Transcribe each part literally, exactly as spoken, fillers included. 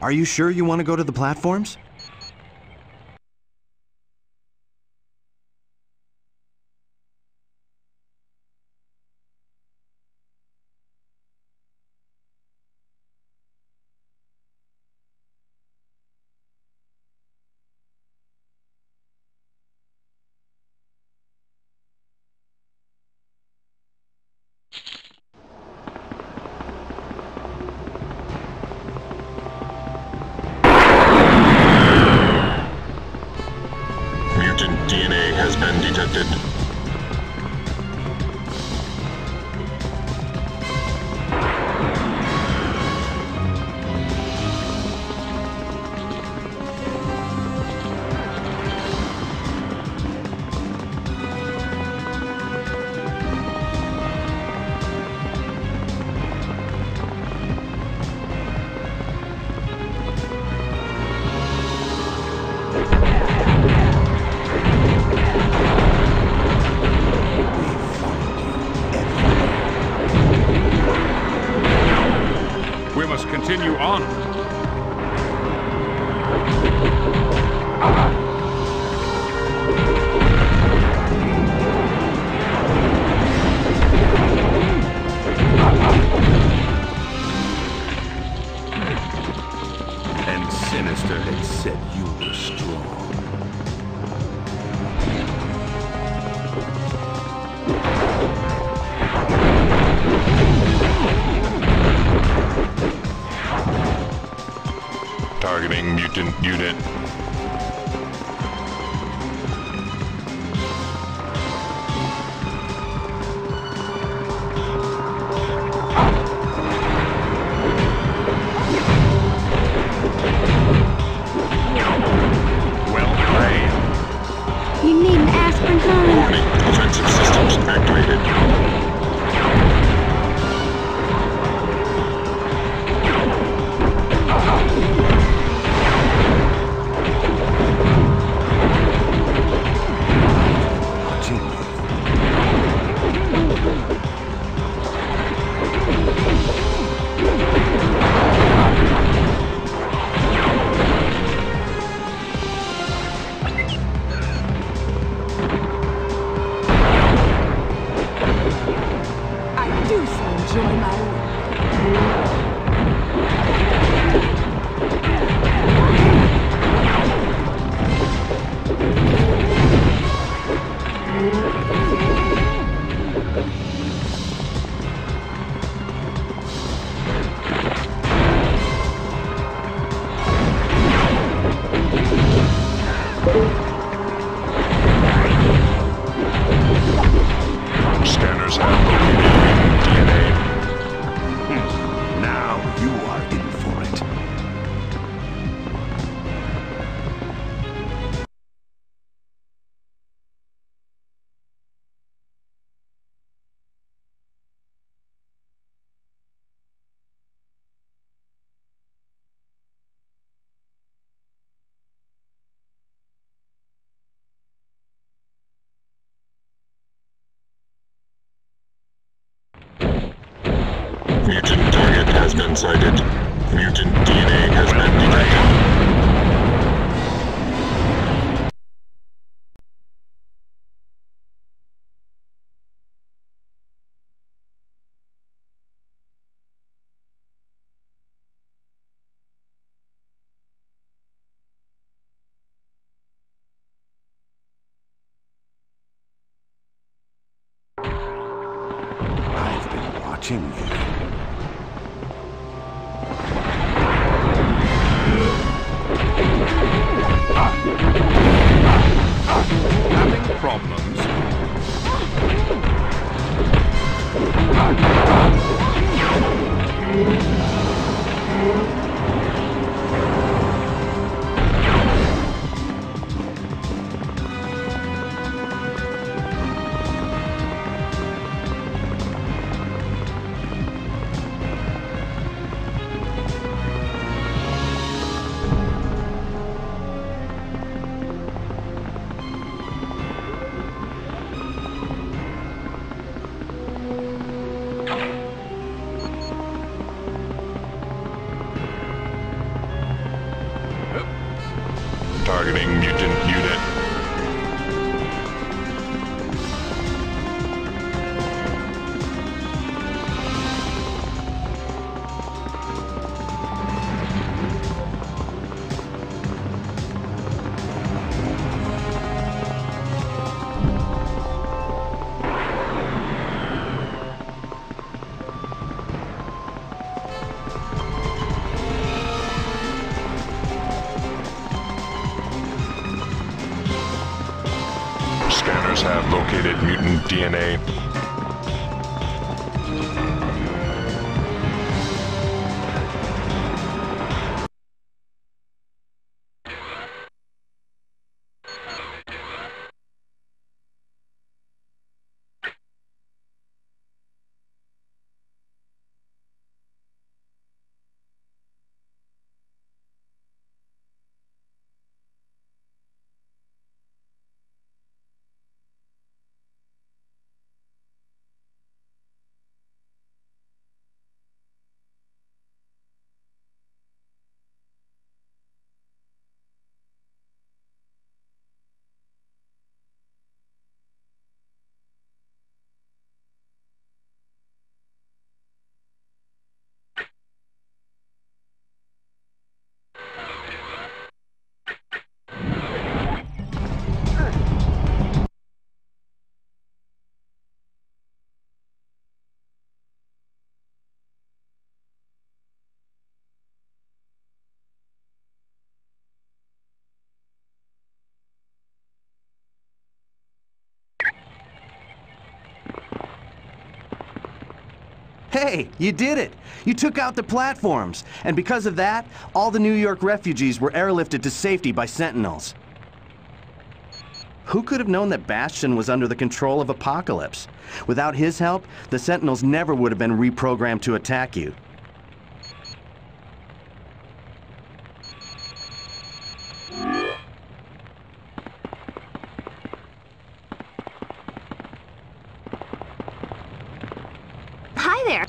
Are you sure you want to go to the platforms? Mutant D N A has been detected. We must continue on. And Sinister had said you were strong. Targeting mutant unit. Well played. You need an aspirin, honey? Warning, defensive systems activated. I do so enjoy my work. Scanners have located D N A. Now you are in for it. Mutant target has been sighted. Mutant D N A has been detected. I've been watching you. Having problems? Targeting mutant unit. Scanners have located mutant D N A. Hey, you did it! You took out the platforms, and because of that, all the New York refugees were airlifted to safety by Sentinels. Who could have known that Bastion was under the control of Apocalypse? Without his help, the Sentinels never would have been reprogrammed to attack you. Hi there.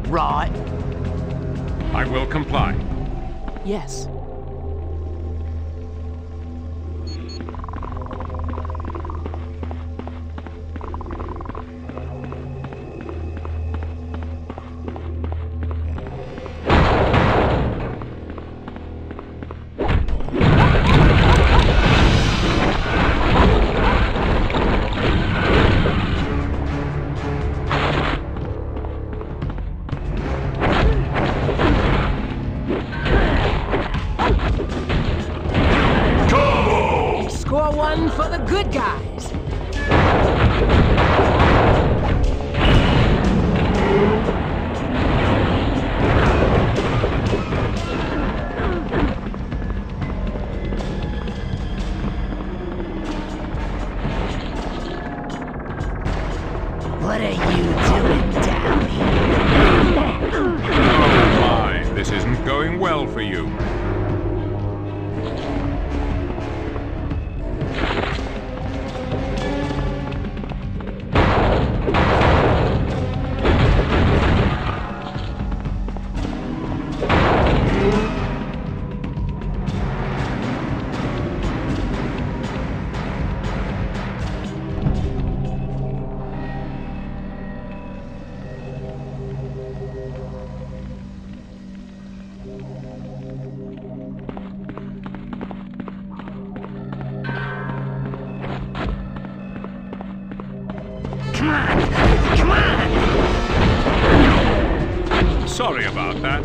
right? I will comply. Yes. Score one for the good guys. What are you doing down here? Oh my, this isn't going well for you. Come on! Come on! Sorry about that.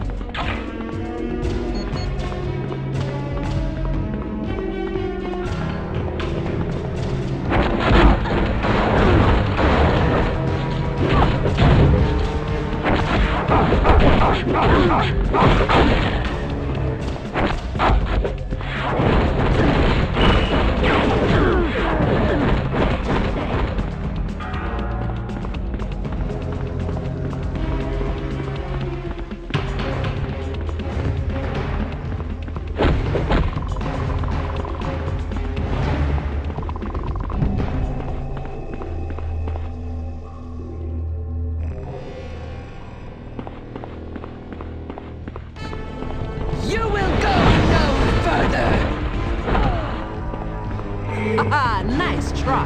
You will go no further! Haha, nice try.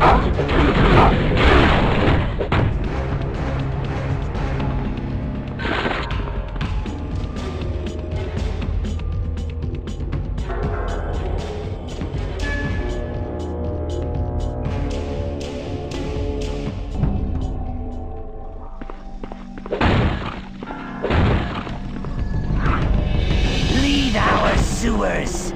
Leave our sewers.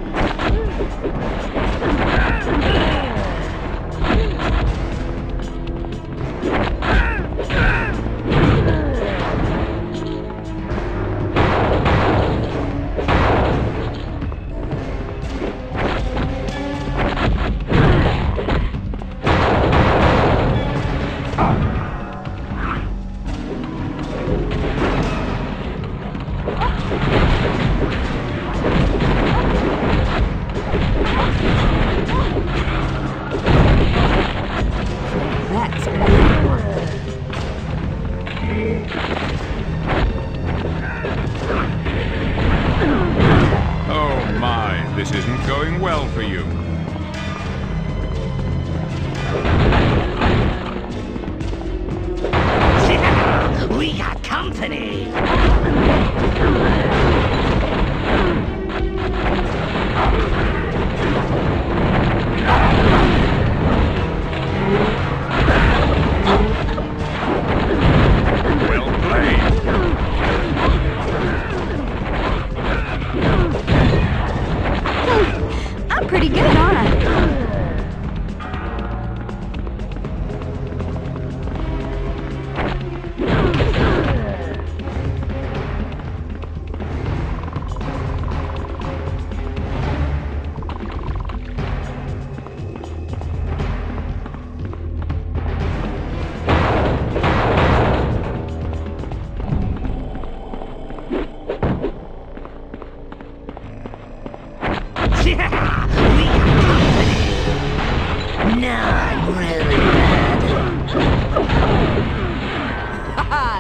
That's good. Oh my, this isn't going well for you. We got company. Well played. I'm pretty good at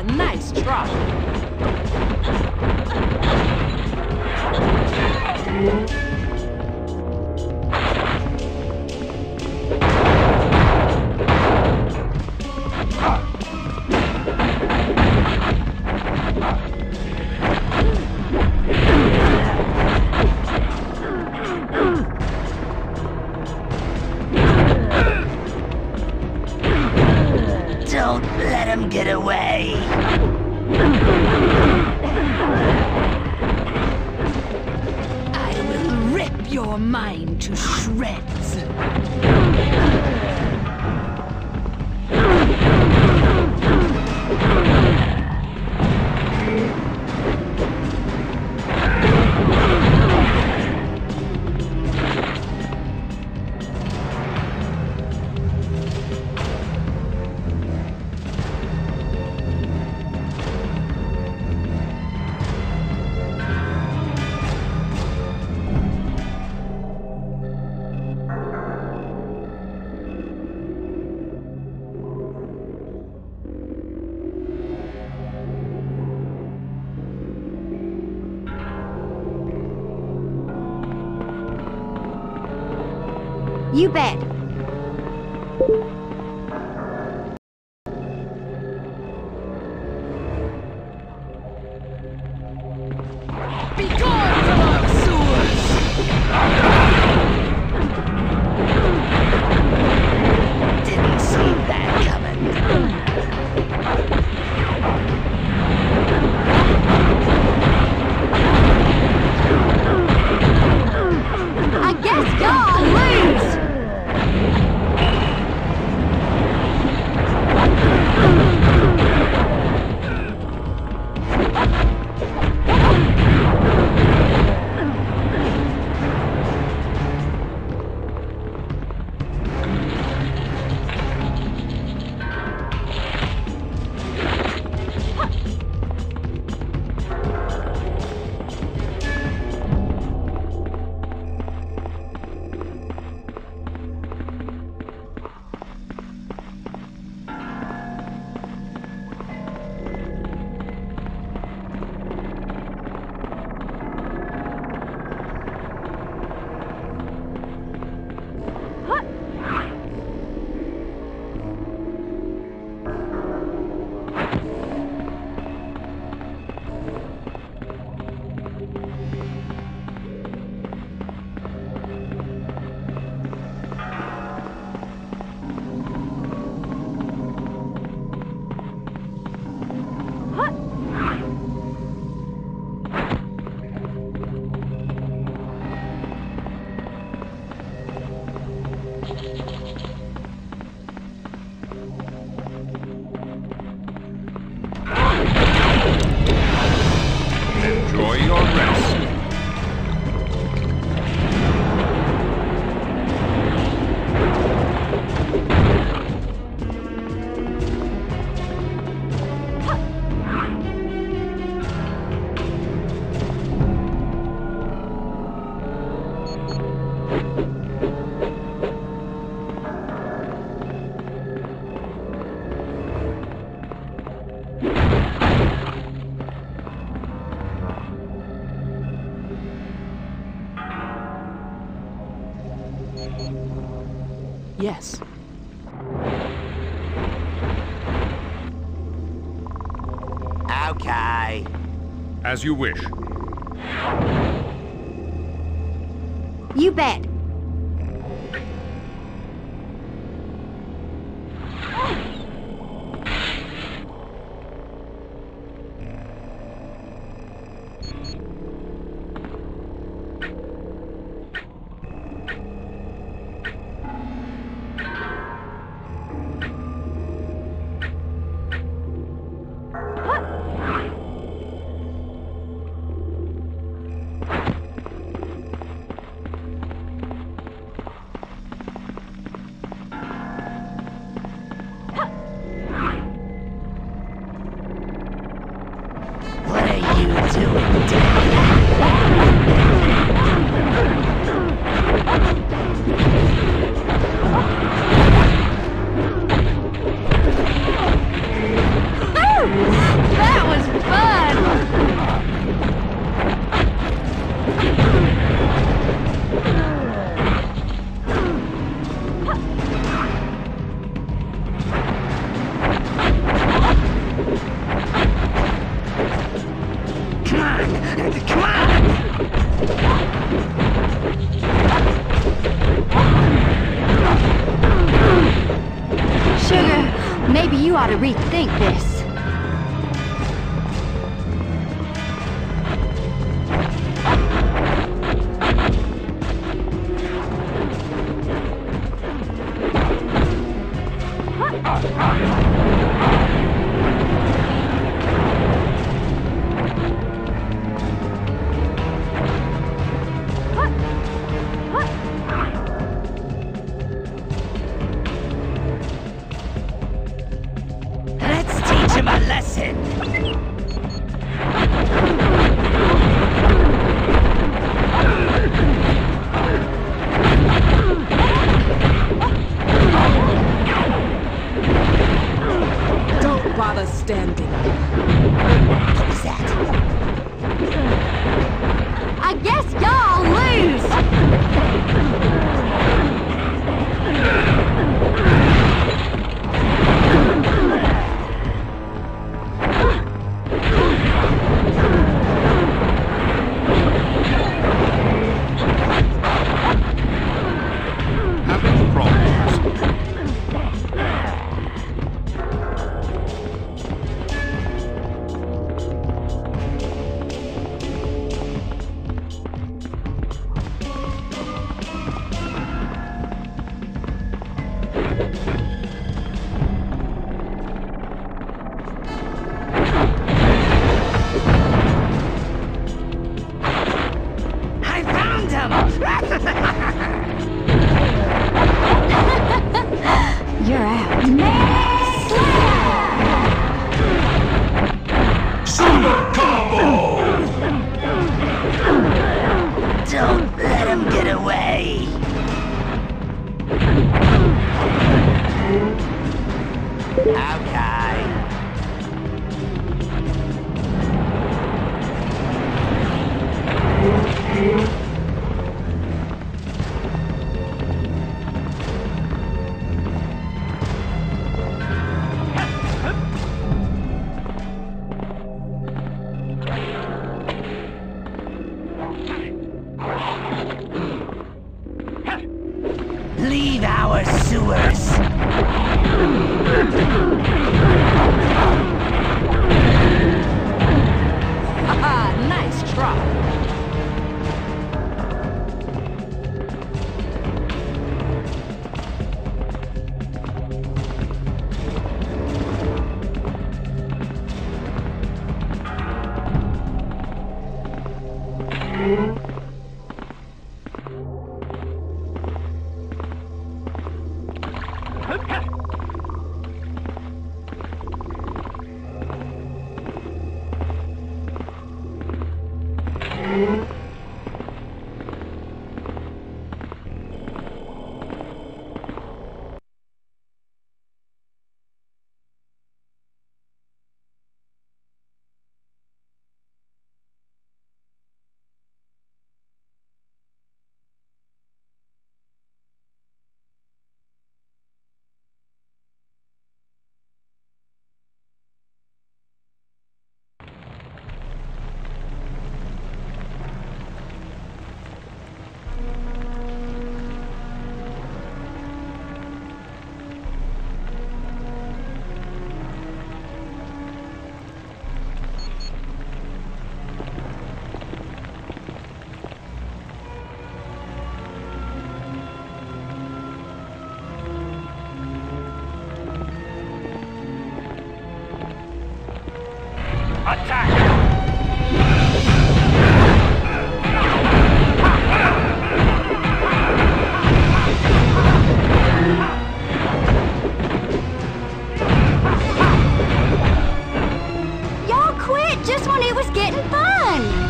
nice try. Don't let him get away. I will rip your mind to shreds. You bet. Be gone from our sewers! Didn't see that coming. I guess y'all lose! Enjoy your rest. Yes. Okay. As you wish. You bet. What are you doing, Dad? Come on! Sugar, maybe you ought to rethink this. Let's teach him a lesson. Don't bother standing. What was that? I guess y'all lose! Having problems. I found him! You're out. Don't let him get away! Okay. Leave our sewers! Haha, nice try. Y'all quit just when it was getting fun!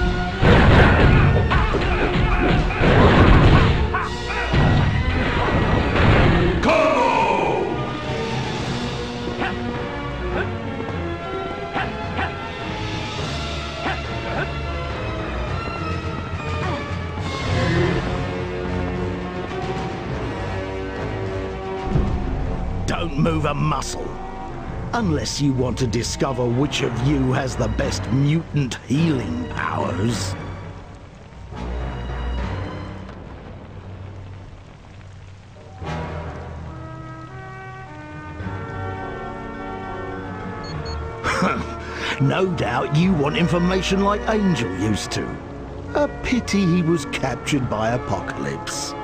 Don't move a muscle. Unless you want to discover which of you has the best mutant healing powers. No doubt you want information like Angel used to. A pity he was captured by Apocalypse.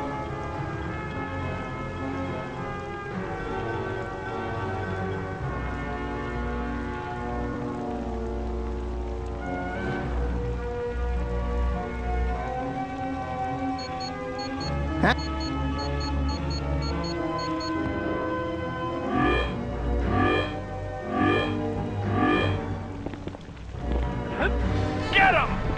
Get him!